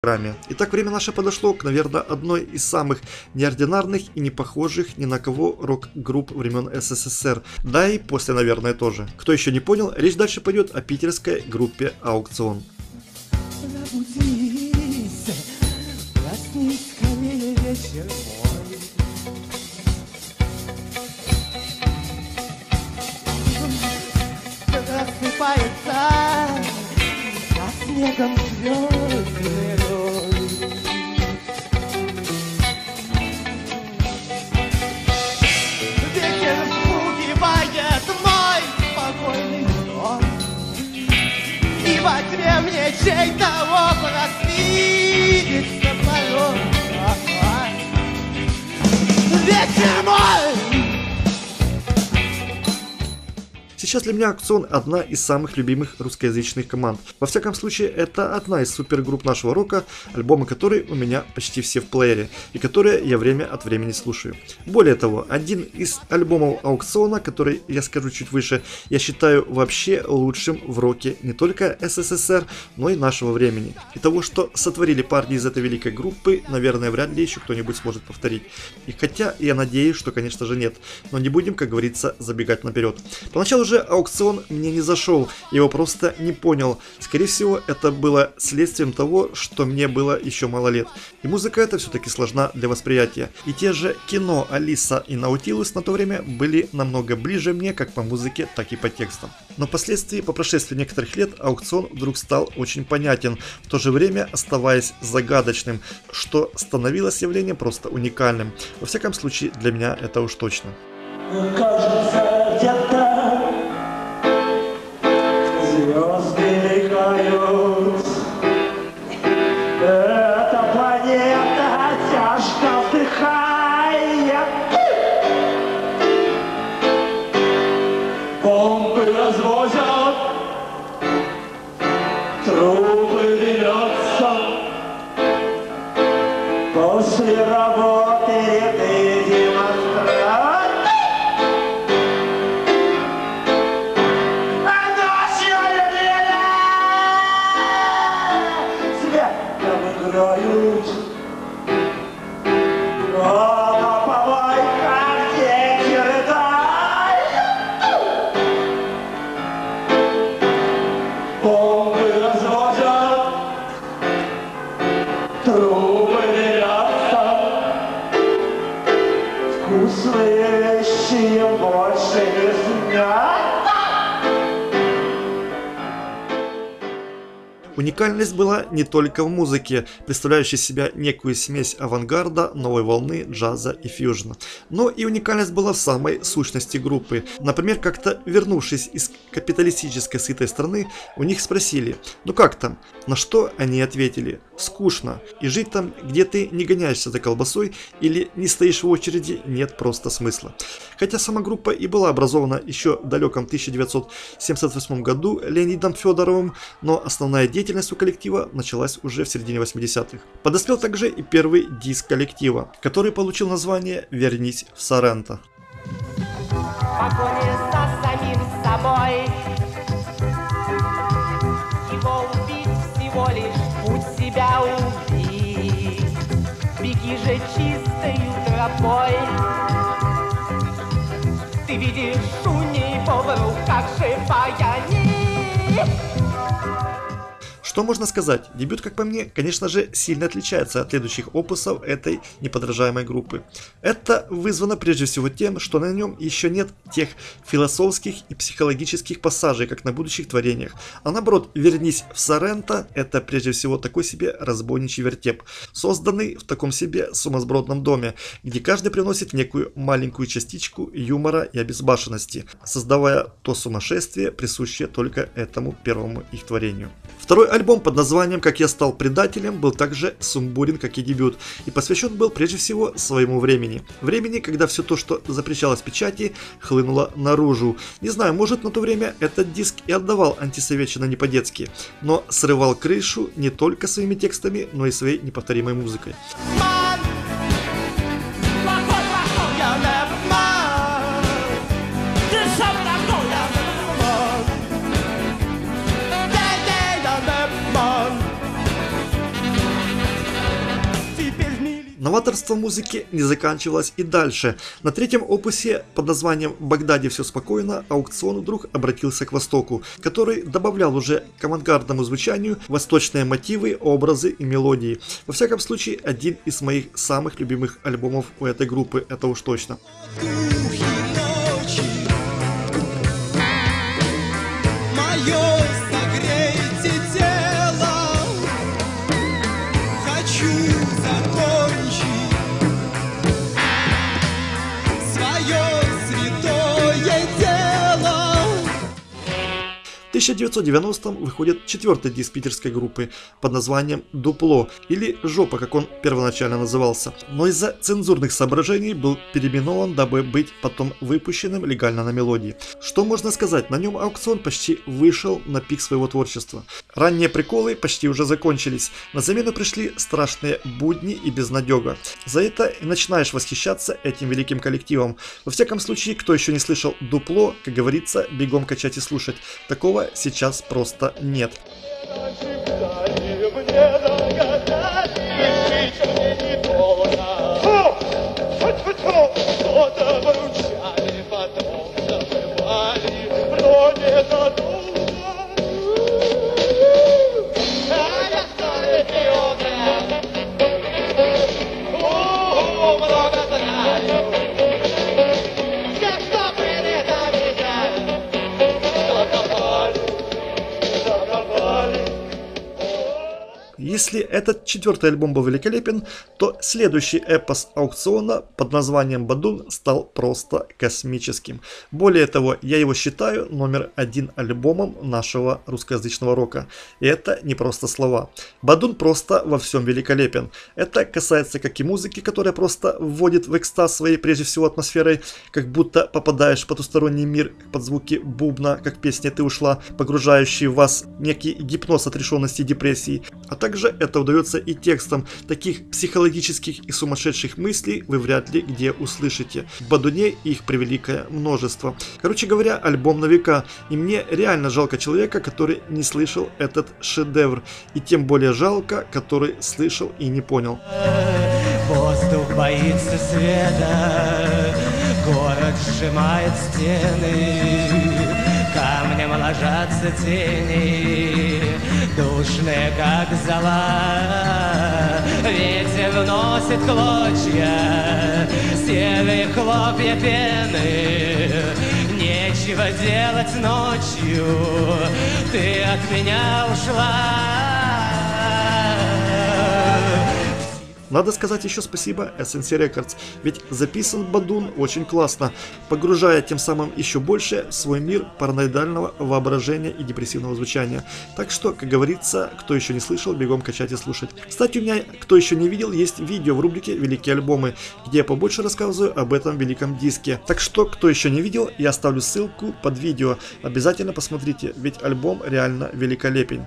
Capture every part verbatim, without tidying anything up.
программе. Итак, время наше подошло к, наверное, одной из самых неординарных и не похожих ни на кого рок-групп времен СССР. Да и после, наверное, тоже. Кто еще не понял, речь дальше пойдет о питерской группе «Аукцион». Снегом звездный рой. Ветер вспугивает мой спокойный сон, и во тьме мне чей-то образ видится порой. Ветер мой! Сейчас для меня «Аукцион» одна из самых любимых русскоязычных команд. Во всяком случае, это одна из супергрупп нашего рока, альбомы которой у меня почти все в плеере, и которые я время от времени слушаю. Более того, один из альбомов «Аукциона», который я скажу чуть выше, я считаю вообще лучшим в роке не только СССР, но и нашего времени. И того, что сотворили парни из этой великой группы, наверное, вряд ли еще кто-нибудь сможет повторить. И хотя я надеюсь, что, конечно же, нет, но не будем, как говорится, забегать наперед. Поначалу же «Аукцион» мне не зашел, я его просто не понял. Скорее всего, это было следствием того, что мне было еще мало лет. И музыка эта все-таки сложна для восприятия. И те же «Кино», «Алиса» и «Наутилус» на то время были намного ближе мне как по музыке, так и по текстам. Но впоследствии, по прошествии некоторых лет, «Аукцион» вдруг стал очень понятен, в то же время оставаясь загадочным, что становилось явлением просто уникальным. Во всяком случае, для меня это уж точно. Кажется, где-то звезды мелькают. Эта планета тяжко вдыхает. Бомбы развозят, трубы дымятся. После работы ряды демонстрации. Уникальность была не только в музыке, представляющей себя некую смесь авангарда, новой волны, джаза и фьюжна, но и уникальность была в самой сущности группы. Например, как-то вернувшись из капиталистической сытой страны, у них спросили: «Ну как там?», на что они ответили: «Скучно, и жить там, где ты не гоняешься за колбасой или не стоишь в очереди, нет просто смысла». Хотя сама группа и была образована еще в далеком тысяча девятьсот семьдесят восьмом году Леонидом Федоровым, но основная деятельность у коллектива началась уже в середине восьмидесятых. Подоспел также и первый диск коллектива, который получил название «Вернись в Соренто». Погоня за самим собой, его убить всего лишь путь себя убить. Беги же чистою тропой, ты видишь у него в руках живая нить. Что можно сказать? Дебют, как по мне, конечно же, сильно отличается от следующих опусов этой неподражаемой группы. Это вызвано прежде всего тем, что на нем еще нет тех философских и психологических пассажей, как на будущих творениях. А наоборот, «Вернись в Соренто» — это прежде всего такой себе разбойничий вертеп, созданный в таком себе сумасбродном доме, где каждый приносит некую маленькую частичку юмора и обезбашенности, создавая то сумасшествие, присущее только этому первому их творению. Второй альбом под названием «Как я стал предателем» был также сумбурен, как и дебют, и посвящен был прежде всего своему времени. Времени, когда все то, что запрещалось печати, хлынуло наружу. Не знаю, может, на то время этот диск и отдавал антисоветчина не по-детски, но срывал крышу не только своими текстами, но и своей неповторимой музыкой. Новаторство музыки не заканчивалось и дальше. На третьем опусе под названием «В Багдаде все спокойно» аукцион вдруг обратился к Востоку, который добавлял уже к авангардному звучанию восточные мотивы, образы и мелодии. Во всяком случае, один из моих самых любимых альбомов у этой группы, это уж точно. В тысяча девятьсот девяностом выходит четвертый диск питерской группы под названием «Дупло» или «Жопа», как он первоначально назывался, но из-за цензурных соображений был переименован, дабы быть потом выпущенным легально на Мелодии. Что можно сказать, на нем аукцион почти вышел на пик своего творчества. Ранние приколы почти уже закончились, на замену пришли страшные будни и безнадега. За это и начинаешь восхищаться этим великим коллективом. Во всяком случае, кто еще не слышал «Дупло», как говорится, бегом качать и слушать. Такого сейчас просто нет. Если этот четвертый альбом был великолепен, то следующий эпос аукциона под названием «Бадун» стал просто космическим. Более того, я его считаю номер один альбомом нашего русскоязычного рока. И это не просто слова. «Бадун» просто во всем великолепен. Это касается как и музыки, которая просто вводит в экстаз своей прежде всего атмосферой, как будто попадаешь в потусторонний мир под звуки бубна, как песня «Ты ушла», погружающий вас в некий гипноз отрешенности и депрессии, а также это удается и текстом. Таких психологических и сумасшедших мыслей вы вряд ли где услышите. В «Бадуне» их превеликое множество. Короче говоря, альбом на века. И мне реально жалко человека, который не слышал этот шедевр. И тем более жалко, который слышал и не понял. Воздух боится света, город сжимает стены, камнем ложатся тени, душные, как зола. Ветер вносит клочья, серые хлопья пены. Нечего делать ночью, ты от меня ушла. Надо сказать еще спасибо эс эн си Records, ведь записан «Бадун» очень классно, погружая тем самым еще больше в свой мир параноидального воображения и депрессивного звучания. Так что, как говорится, кто еще не слышал, бегом качать и слушать. Кстати, у меня, кто еще не видел, есть видео в рубрике «Великие альбомы», где я побольше рассказываю об этом великом диске. Так что, кто еще не видел, я оставлю ссылку под видео. Обязательно посмотрите, ведь альбом реально великолепен.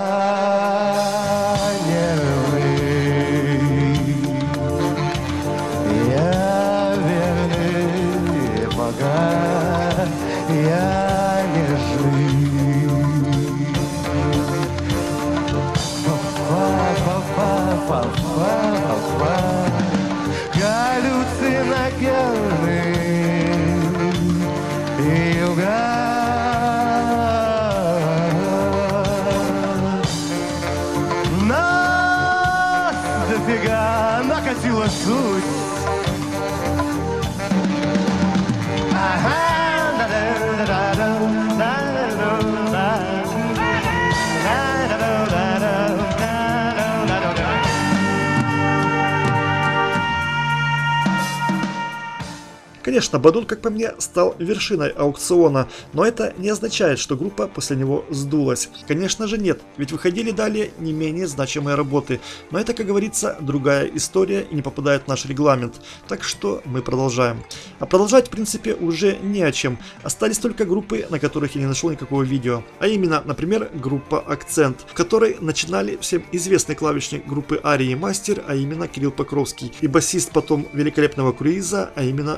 Я не Галлюциногенный юга. Нас дофига накатила суть. Конечно, «Бадун», как по мне, стал вершиной аукциона, но это не означает, что группа после него сдулась. Конечно же нет, ведь выходили далее не менее значимые работы, но это, как говорится, другая история и не попадает в наш регламент, так что мы продолжаем. А продолжать, в принципе, уже не о чем, остались только группы, на которых я не нашел никакого видео, а именно, например, группа «Акцент», в которой начинали всем известный клавишник группы Арии Мастер, а именно Кирилл Покровский, и басист потом великолепного круиза, а именно Федор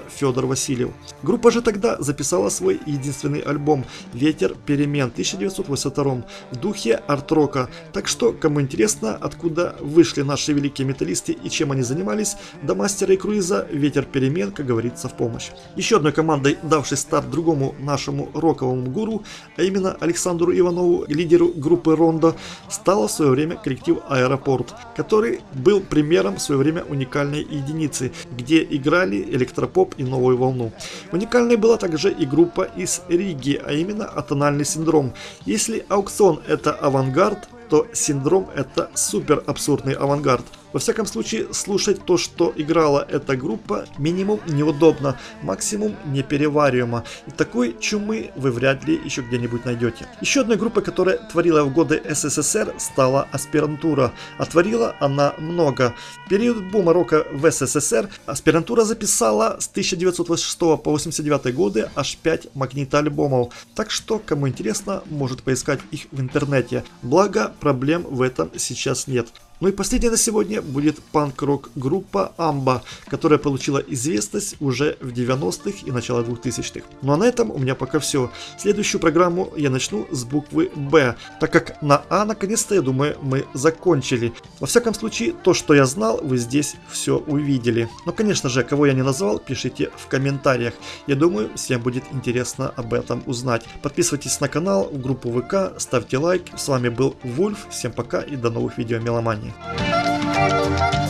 Васильев. Группа же тогда записала свой единственный альбом «Ветер перемен» в тысяча девятьсот восемьдесят втором в духе арт-рока. Так что, кому интересно, откуда вышли наши великие металлисты и чем они занимались, до мастера и круиза «Ветер перемен», как говорится, в помощь. Еще одной командой, давшей старт другому нашему роковому гуру, а именно Александру Иванову, лидеру группы Рондо, стало в свое время коллектив «Аэропорт», который был примером в свое время уникальной единицы, где играли электропоп и новую волну. Уникальной была также и группа из Риги, а именно «Атональный синдром». Если «Аукцион» — это авангард, то «Синдром» — это супер абсурдный авангард. Во всяком случае, слушать то, что играла эта группа, минимум неудобно, максимум неперевариваемо. И такой чумы вы вряд ли еще где-нибудь найдете. Еще одной группой, которая творила в годы СССР, стала «Аспирантура». А творила она много. В период бума рока в СССР «Аспирантура» записала с тысяча девятьсот восемьдесят шестого по восемьдесят девятый годы аж пять магнитоальбомов. Так что, кому интересно, может поискать их в интернете. Благо, проблем в этом сейчас нет. Ну и последней на сегодня будет панк-рок группа Амба, которая получила известность уже в девяностых и начало двухтысячных. Ну а на этом у меня пока все. Следующую программу я начну с буквы Б, так как на А наконец-то, я думаю, мы закончили. Во всяком случае, то, что я знал, вы здесь все увидели. Но, конечно же, кого я не назвал, пишите в комментариях. Я думаю, всем будет интересно об этом узнать. Подписывайтесь на канал, в группу ВК, ставьте лайк. С вами был Вульф, всем пока и до новых видео, меломании.